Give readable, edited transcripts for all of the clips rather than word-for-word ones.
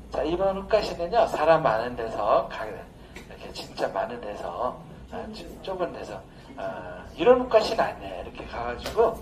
자, 이번 훅가시는요, 사람 많은 데서, 이렇게 진짜 많은 데서, 좁은 데서, 이런 훅가시는 아니에요. 이렇게 가가지고,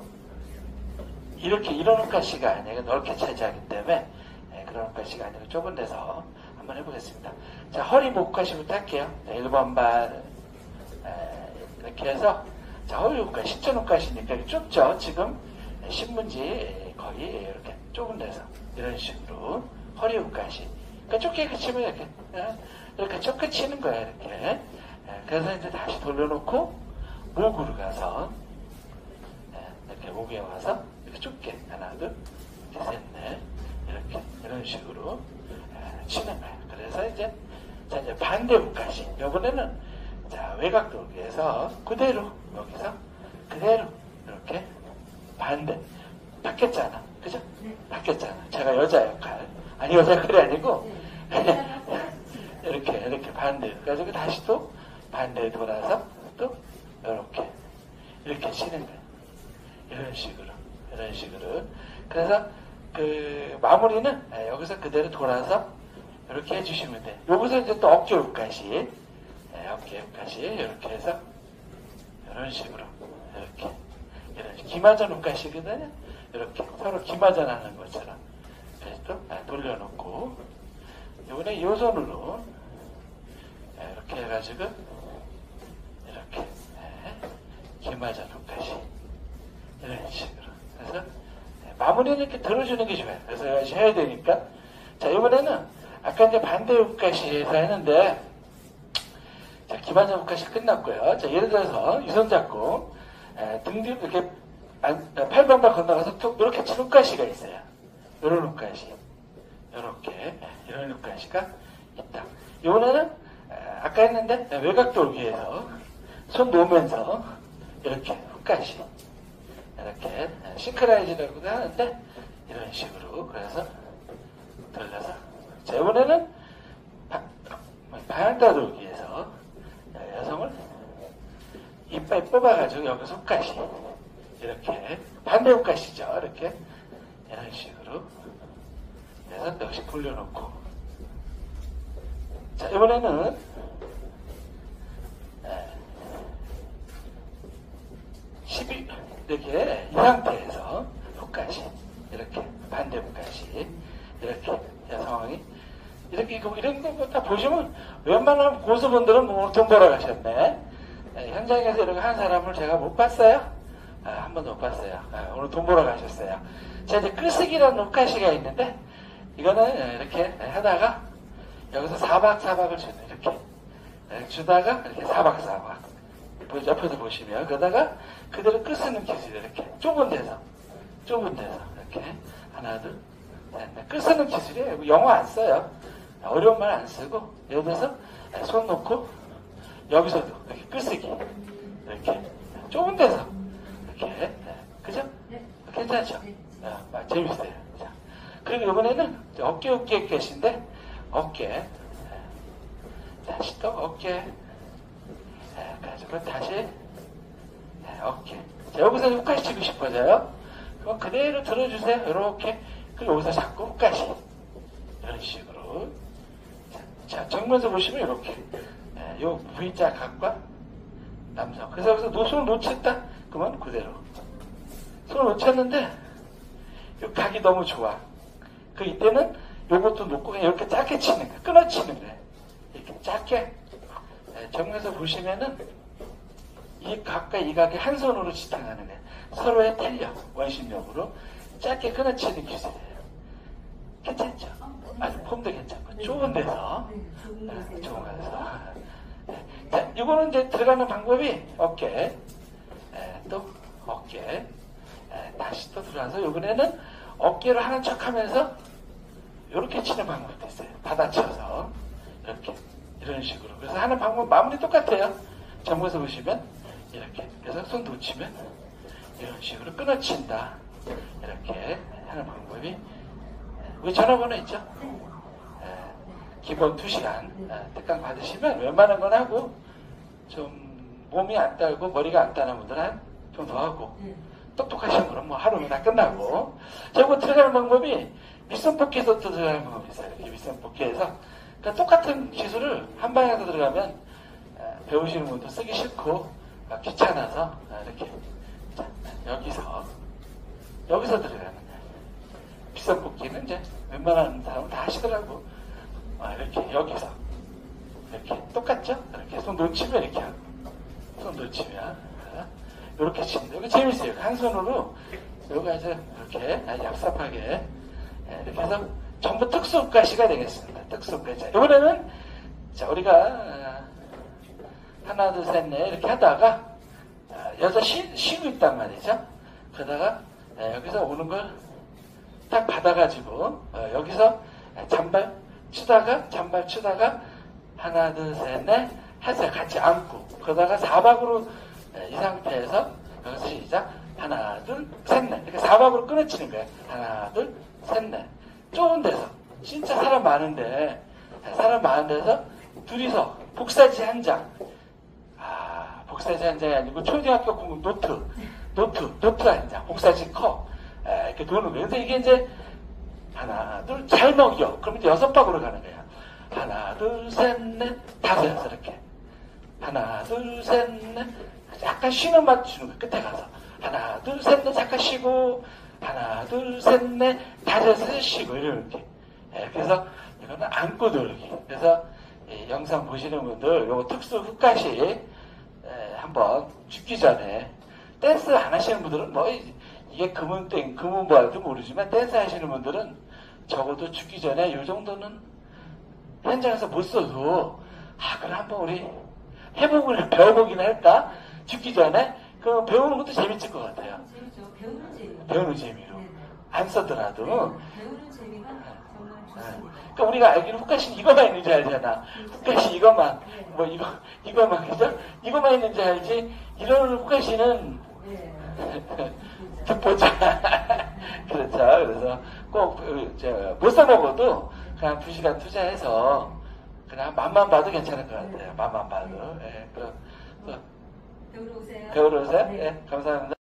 이런 훅가시가 아니에요. 넓게 차지하기 때문에, 그런 훅가시가 아니고 좁은 데서 한번 해보겠습니다. 자, 허리 목가시부터 할게요. 자, 1번 발, 이렇게 해서, 자, 허리 훅가시, 신전 훅가시니까 좁죠? 지금, 신문지 거의 이렇게 좁은 데서, 이런 식으로, 허리 훅가시. 그러니까 좁게 그치면 이렇게 좁게 치는 거예요, 이렇게. 그래서 이제 다시 돌려놓고, 목으로 가서, 이렇게 목에 와서, 이렇게 좁게, 하나, 둘, 이렇게 셋, 넷, 이렇게, 이런 식으로, 치는 거예요. 그래서 이제, 자, 이제 반대 훅가시. 요번에는, 자, 외곽 돌기에서, 그대로, 여기서, 그대로, 이렇게, 반대. 바뀌었잖아. 그죠? 바뀌었잖아. 제가 여자 역할. 아니, 여자 역할이 아니고, 이렇게 반대. 그래서 다시 또 반대에 돌아서 또, 이렇게 치는 거예요. 이런 식으로. 그래서 그 마무리는 여기서 그대로 돌아서 이렇게 해주시면 돼요. 여기서 이제 또 어깨 훅가시. 어깨 훅가시. 이렇게 해서 이런 식으로. 이런 기마전 훅가시거든요. 이렇게 서로 기마전 하는 것처럼. 그래서 또 돌려놓고 이번에 요 손으로 이렇게 해가지고 이렇게 기마전 훅가시 이런 식으로 그래서 마무리는 이렇게 들어주는 게 좋아요. 그래서 여기서 해야 되니까 자 이번에는 아까 이제 반대 훅가시에서 했는데 자 기마전 훅가시 끝났고요. 자 예를 들어서 이 손 잡고 등 뒤로 이렇게 팔방방 건너가서 툭 이렇게 치는 훅가시가 있어요. 이런 훅가시 이렇게 이런 훅가시가 있다. 이번에는 아까 했는데 외곽 돌기에서 손 놓으면서 이렇게 훅가시 이렇게 싱크라이즈라고도 하는데 이런 식으로 그래서 돌려서 자 이번에는 방향 돌기에서 여성을 이빨 뽑아가지고 여기서 훅가시 이렇게 반대 훅가시죠. 이렇게 이런 식으로 그래서 역시 돌려놓고 자 이번에는 이렇게 이 상태에서 훅가시 이렇게 반대 훅가시 이렇게 상황이 이렇게 이런 거 다 보시면 웬만하면 고수분들은 뭐 돈 벌어 가셨네. 현장에서 이렇게 한 사람을 제가 못 봤어요. 한 번도 못 봤어요. 오늘 돈 벌어 가셨어요. 자 이제 끌쓰기라는 훅가시가 있는데 이거는 이렇게 하다가 여기서 사박사박을 주는 이렇게 주다가 이렇게 사박사박 옆에서 보시면 그러다가 그대로 끌쓰는 기술이 이렇게 좁은 데서 이렇게 하나 둘 끌쓰는 기술이에요. 영어 안 써요. 어려운 말 안 쓰고 예를 들어서 손 놓고 여기서도 이렇게 끌쓰기 이렇게 좁은 데서 이렇게 그죠? 괜찮죠? 재밌어요. 자, 그리고 이번에는 어깨 계신데 어깨 다시 또 어깨 가지고 다시 어깨 자, 여기서 훅가시 치고 싶어져요. 그럼 그대로 들어주세요. 이렇게 그리고 여기서 자꾸 훅가시 이런 식으로 자 정면에서 보시면 이렇게 요 V자 각과 남성 그래서 여기서 손을 놓쳤다 그러면 그대로 손을 놓쳤는데 요 각이 너무 좋아. 그 이때는 요것도 놓고 그냥 이렇게 짧게 치는 거야. 끊어 치는 거야. 이렇게 짧게 정면에서 보시면은 이 각과 이 각이 한 손으로 지탱하는 거야. 서로의 탄력, 원심력으로 짧게 끊어 치는 기술이에요. 괜찮죠? 아주 폼도 괜찮고 좁은 데서 좁은 데서 자, 이거는 이제 들어가는 방법이 어깨 또 어깨 다시 또 들어와서 이번에는 어깨를 하는 척하면서 이렇게 치는 방법도 있어요. 받아쳐서 이렇게 이런 식으로 그래서 하는 방법 마무리 똑같아요. 정면에서 보시면 이렇게 그래서 손 놓치면 이런 식으로 끊어친다 이렇게 하는 방법이 우리 전화번호 있죠? 기본 2시간 특강 받으시면 웬만한 건 하고 좀 몸이 안 따고 머리가 안 따는 분들은 좀 더 하고 똑똑하신 분은 뭐 하루면 다 끝나고 저거 들어가는 방법이 밑선 뽑기에서 또 들어가는 방법이 있어요. 이렇게 밑선 뽑기에서. 그러니까 똑같은 기술을 한 방향에서 들어가면 배우시는 분도 쓰기 싫고 귀찮아서 이렇게 자, 여기서 들어가는 거예요. 밑선 뽑기는 이제 웬만한 사람은 다 하시더라고. 이렇게 여기서 이렇게 똑같죠? 이렇게 손 놓치면 이렇게 하고 손 놓치면 이렇게 치는 거. 이거 재밌어요. 한 손으로 요거 이제 이렇게 얍삽하게 이렇게 해서 전부 특수가시가 되겠습니다. 특수가시. 자, 이번에는 자 우리가 하나 둘 셋 넷 이렇게 하다가 여자 쉬고 있단 말이죠. 그러다가 여기서 오는 걸 딱 받아가지고 여기서 잔발 치다가 하나 둘 셋 넷 해서 같이 안고 그러다가 사박으로 이 상태에서 여기서 시작 하나 둘 셋 넷 이렇게 사박으로 끊어치는 거예요. 하나 둘 셋 넷 좁은 데서 진짜 사람 많은데 둘이서 복사지 한 장. 복사지 한 장이 아니고 초등학교 공부 노트 한 장. 복사지 컵. 이렇게 도는 거예요. 근데 이게 이제 하나 둘 잘 먹여. 그럼 이제 6박으로 가는 거야. 하나 둘 셋 넷 다섯 이렇게. 하나 둘 셋 넷 약간 쉬는 맛 주는 거야. 끝에 가서 하나 둘 셋 넷 잠깐 쉬고 하나 둘 셋 넷 다섯 쉬고 이렇게. 그래서 이거는 안고 돌기. 그래서 영상 보시는 분들 요거 특수 훅가시 한번 죽기 전에 댄스 안 하시는 분들은 뭐 이게 금은보알도 모르지만 댄스 하시는 분들은 적어도 죽기 전에 요 정도는 현장에서 못 써도 그럼 한번 우리 배워보긴 할까? 죽기 전에 그 배우는 것도 재밌을 것 같아요. 재밌죠. 배우는 재미로. 네네. 안 써더라도. 배우는 재미가 정말 좋습니다. 그러니까 우리가 알기로 훅가시 이거만 있는지 알잖아. 훅가시 이거만. 뭐 이거만 그죠? 이거만 있는지 알지. 이런 훅가시는 듣보자. 그렇죠. 그래서 꼭 못 써먹어도 그냥 2시간 투자해서 그냥 맛만 봐도 괜찮을 것 같아요. 맛만 봐도. 그럼 배우러 오세요. 배우러 오세요. 감사합니다.